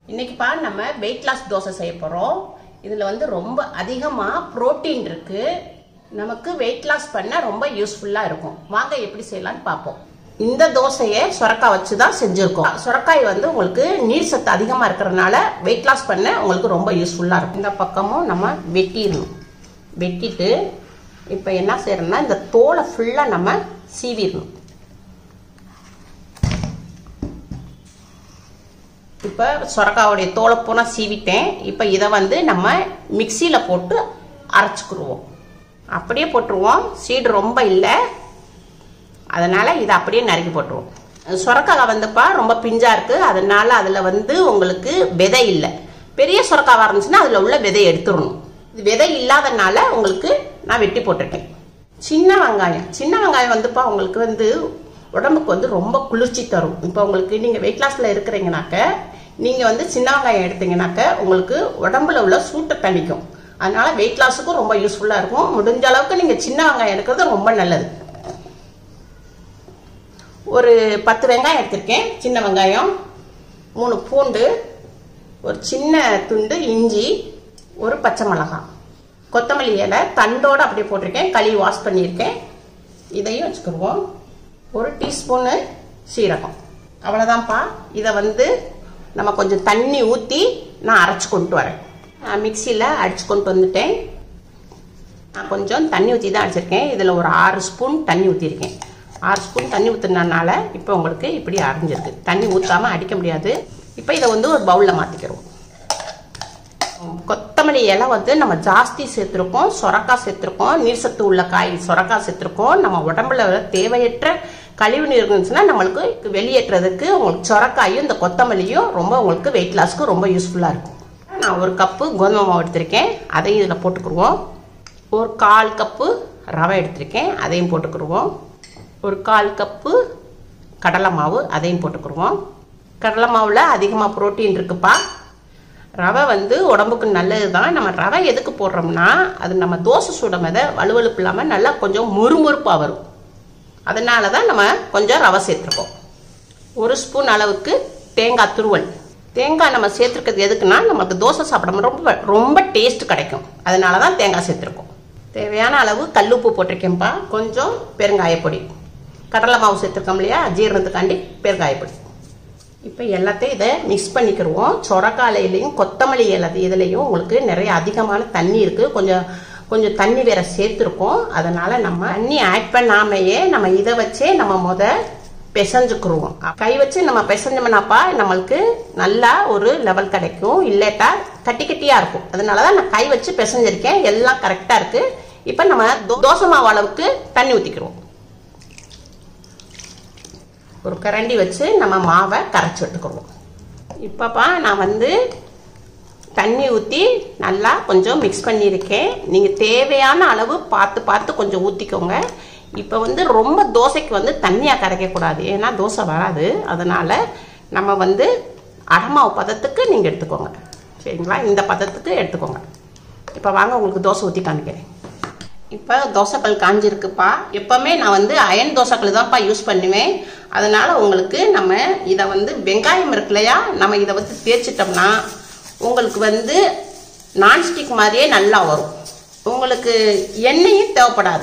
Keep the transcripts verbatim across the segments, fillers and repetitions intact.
இன்னைக்குப்பா நம்ம weight loss dosa செய்ய போறோம். இதுல வந்து ரொம்ப அதிகமா புரோட்டீன் இருக்கு. நமக்கு வெயிட் லாஸ் பண்ண ரொம்ப யூஸ்ஃபுல்லா இருக்கும். வாங்க எப்படி செய்யலாம்னு பார்ப்போம். இந்த தோசையை சுரக்காய் வச்சு தான் செஞ்சிருக்கோம். சுரக்காய் வந்து உங்களுக்கு நீர் சத்து அதிகமா இருக்கிறதுனால வெயிட் லாஸ் பண்ண உங்களுக்கு ரொம்ப யூஸ்ஃபுல்லா இருக்கும். இந்த பக்கமும் நம்ம வெட்டிடணும். வெட்டிட்டு இப்போ என்ன செய்யறோம்னா இந்த தோலை ஃபுல்லா நம்ம சீவிடணும். இப்போ சுரக்காவுடைய தோலை பூரா சீவிட்டேன். இப்போ இதை வந்து நம்ம மிக்சியில் போட்டு அரைச்சிக்கிடுவோம். அப்படியே போட்டுருவோம். சீடு ரொம்ப இல்லை, அதனால் இதை அப்படியே நறுக்கி போட்டுருவோம். சுரக்காய் வந்துப்பா ரொம்ப பிஞ்சாக இருக்குது, அதனால் அதில் வந்து உங்களுக்கு விதை இல்லை. பெரிய சுரக்காவாக இருந்துச்சுன்னா அதில் உள்ள விதை எடுத்துடணும். இது விதை இல்லாதனால உங்களுக்கு நான் வெட்டி போட்டுருக்கேன். சின்ன வெங்காயம் சின்ன வெங்காயம் வந்துப்பா உங்களுக்கு வந்து உடம்புக்கு வந்து ரொம்ப குளிர்ச்சி தரும். இப்போ உங்களுக்கு நீங்கள் வெயிட் லாஸில் இருக்கிறீங்கனாக்க நீங்கள் வந்து சின்ன வெங்காயம் எடுத்தீங்கன்னாக்க உங்களுக்கு உடம்புல உள்ள சூட்டை தணிக்கும். அதனால வெயிட் லாஸுக்கும் ரொம்ப யூஸ்ஃபுல்லாக இருக்கும். முடிஞ்ச அளவுக்கு நீங்கள் சின்ன வெங்காயம் எடுக்கிறது ரொம்ப நல்லது. ஒரு பத்து வெங்காயம் எடுத்திருக்கேன், சின்ன வெங்காயம், மூணு பூண்டு, ஒரு சின்ன துண்டு இஞ்சி, ஒரு பச்சை மிளகாய், கொத்தமல்லி இலை தண்டோடு அப்படியே போட்டிருக்கேன், கழுவி வாஷ் பண்ணியிருக்கேன். இதையும் வச்சுக்கிடுவோம். ஒரு டீஸ்பூனு சீரகம், அவ்வளோதான்ப்பா. இதை வந்து நம்ம கொஞ்சம் தண்ணி ஊற்றி நான் அரைச்சி கொண்டு வரேன். நான் மிக்சியில் அடித்து கொண்டு வந்துட்டேன். நான் கொஞ்சம் தண்ணி ஊற்றி தான் அடிச்சிருக்கேன். இதில் ஒரு ஆறு ஸ்பூன் தண்ணி ஊற்றிருக்கேன். ஆறு ஸ்பூன் தண்ணி ஊற்றுனதுனால இப்போ உங்களுக்கு இப்படி அரைஞ்சிருக்கு. தண்ணி ஊற்றாமல் அடிக்க முடியாது. இப்போ இதை வந்து ஒரு பவுலில் மாற்றிக்கிறோம். கொத்தமல்லி இலை வந்து நம்ம ஜாஸ்தி சேர்த்துருக்கோம், சொரக்காய் சேர்த்துருக்கோம், நீர் சத்து உள்ள காய் சொரக்காய் சேர்த்துருக்கோம். நம்ம உடம்புல தேவையற்ற கழிவு நீர் இருந்துச்சுன்னா நம்மளுக்கு வெளியேற்றுறதுக்கு உங்களுக்கு சொரக்காயும் இந்த கொத்தமல்லியும் ரொம்ப உங்களுக்கு வெயிட் லாஸ்க்கு ரொம்ப யூஸ்ஃபுல்லாக இருக்கும். நான் ஒரு கப்பு கோதுமை மாவு எடுத்திருக்கேன், அதையும் இதில் போட்டுக்கிடுவோம். ஒரு கால் கப்பு ரவை எடுத்திருக்கேன், அதையும் போட்டுக்கிடுவோம். ஒரு கால் கப்பு கடலை மாவு, அதையும் போட்டுக்கிடுவோம். கடலை மாவில் அதிகமாக புரோட்டீன் இருக்குப்பா. ரவை வந்து உடம்புக்கு நல்லது தான். நம்ம ரவை எதுக்கு போடுறோம்னா அது நம்ம தோசை சுடும் போது வலுவலுப்பு இல்லாமல் நல்லா கொஞ்சம் மொறுமொறுப்பாக வரும். அதனால தான் நம்ம கொஞ்சம் ரவை சேர்த்துருக்கோம். ஒரு ஸ்பூன் அளவுக்கு தேங்காய் துருவல். தேங்காய் நம்ம சேர்த்துருக்கிறது எதுக்குன்னா நமக்கு தோசை சாப்பிட ரொம்ப ரொம்ப டேஸ்ட் கிடைக்கும். அதனால தான் தேங்காய் சேர்த்துருக்கோம். தேவையான அளவு கல்லுப்பு போட்டிருக்கேன்ப்பா. கொஞ்சம் பெருங்காயப்பொடி, கடலை மாவு சேர்த்துருக்கோம் இல்லையா, ஜீரணத்துக்காண்டி பெருங்காயப்பொடி. இப்போ எல்லாத்தையும் இதை மிக்ஸ் பண்ணிக்கிடுவோம். சொரக்காயிலையும் கொத்தமல்லி இலை இதுலையும் உங்களுக்கு நிறைய அதிகமான தண்ணி இருக்குது. கொஞ்சம் கொஞ்சம் தண்ணி வேற சேர்த்துருக்கோம். அதனால நம்ம தண்ணி ஆட் பண்ணாமையே நம்ம இதை வச்சே நம்ம முத பிசைஞ்சுக்குருவோம். கை வச்சு நம்ம பிசைஞ்சோம்னாப்பா நம்மளுக்கு நல்லா ஒரு லெவல் கிடைக்கும். இல்லட்டா கட்டி கட்டியாக இருக்கும். அதனால தான் நான் கை வச்சு பிசைஞ்சிருக்கேன். எல்லாம் கரெக்டாக இருக்குது. இப்போ நம்ம தோசை மாவு அளவுக்கு தண்ணி ஊற்றிக்கிறோம். ஒரு கரண்டி வச்சு நம்ம மாவை கரைச்சி எடுத்துக்கிடுவோம். இப்போப்பா நான் வந்து தண்ணி ஊற்றி நல்லா கொஞ்சம் மிக்ஸ் பண்ணியிருக்கேன். நீங்கள் தேவையான அளவு பார்த்து பார்த்து கொஞ்சம் ஊற்றிக்கோங்க. இப்போ வந்து ரொம்ப தோசைக்கு வந்து தண்ணியாக கரைக்கக்கூடாது, ஏன்னா தோசை வராது. அதனால் நம்ம வந்து அடமாவு பதத்துக்கு நீங்கள் எடுத்துக்கோங்க, சரிங்களா? இந்த பதத்துக்கு எடுத்துக்கோங்க. இப்போ வாங்க உங்களுக்கு தோசை ஊற்றி காமிக்கிறேன். இப்போ தோசைக்கல் காஞ்சிருக்குப்பா. எப்போவுமே நான் வந்து அயன் தோசைக்கல் தான்ப்பா யூஸ் பண்ணுவேன். அதனால் உங்களுக்கு நம்ம இதை வந்து வெங்காயம் இருக்கு இல்லையா, நம்ம இதை வந்து தேய்ச்சிட்டோம்னா உங்களுக்கு வந்து நான்ஸ்டிக் மாதிரியே நல்லா வரும். உங்களுக்கு எண்ணெயும் தேவைப்படாது.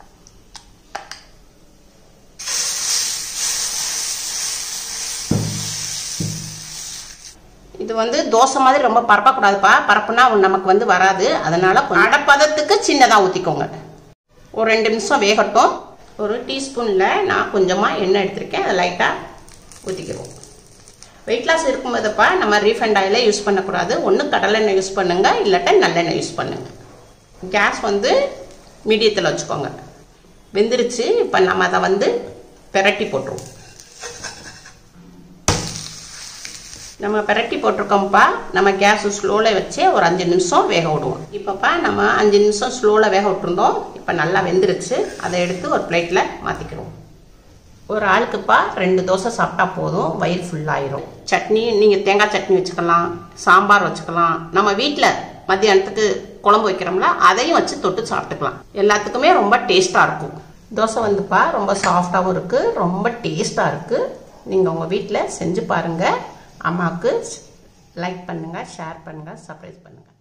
இது வந்து தோசை மாதிரி ரொம்ப பரப்பக்கூடாதுப்பா. பரப்புனா நமக்கு வந்து வராது. அதனால அடப்பதத்துக்கு சின்னதாக ஊற்றிக்கோங்க. ஒரு ரெண்டு நிமிஷம் வேகட்டும். ஒரு டீஸ்பூனில் நான் கொஞ்சமாக எண்ணெய் எடுத்திருக்கேன், அதை லைட்டாக ஊற்றிக்கிறோம். வெயிட் லாஸ் இருக்கும்போதுப்பா நம்ம ரீஃபைண்ட் ஆயிலை யூஸ் பண்ணக்கூடாது. ஒன்று கடலெண்ணெய் யூஸ் பண்ணுங்க, இல்லாட்ட நல்லெண்ணெய் யூஸ் பண்ணுங்க. கேஸ் வந்து மீடியத்தில் வச்சுக்கோங்க. வெந்துருச்சு. இப்போ நம்ம அதை வந்து பெரட்டி போட்டுருவோம். நம்ம பெரட்டி போட்டிருக்கோம்ப்பா. நம்ம கேஸ் ஸ்லோவில் வச்சு ஒரு அஞ்சு நிமிஷம் வேக விடுவோம். இப்போப்பா நம்ம அஞ்சு நிமிஷம் ஸ்லோவில் வேக விட்டுருந்தோம். இப்போ நல்லா வெந்துருச்சு. அதை எடுத்து ஒரு பிளேட்டில் மாற்றிக்கிறோம். ஒரு ஆளுக்குப்பா ரெண்டு தோசை சாப்பிட்டா போதும், வயிறு ஃபுல்லாயிரும். சட்னி நீங்கள் தேங்காய் சட்னி வச்சுக்கலாம், சாம்பார் வச்சுக்கலாம். நம்ம வீட்டில் மத்தியானத்துக்கு குழம்பு வைக்கிறோம்ல, அதையும் வச்சு தொட்டு சாப்பிட்டுக்கலாம். எல்லாத்துக்குமே ரொம்ப டேஸ்ட்டாக இருக்கும். தோசை வந்துப்பா ரொம்ப சாஃப்டாகவும் இருக்குது, ரொம்ப டேஸ்ட்டாக இருக்குது. நீங்கள் உங்கள் வீட்டில் செஞ்சு பாருங்கள். அம்மாவுக்கு லைக் பண்ணுங்க, ஷேர் பண்ணுங்க, சப்ஸ்கிரைப் பண்ணுங்க.